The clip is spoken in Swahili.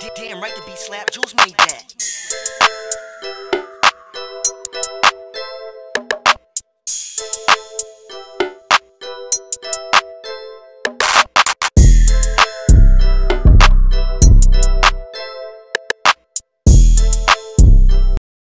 Damn right the beat slap, Jules made that.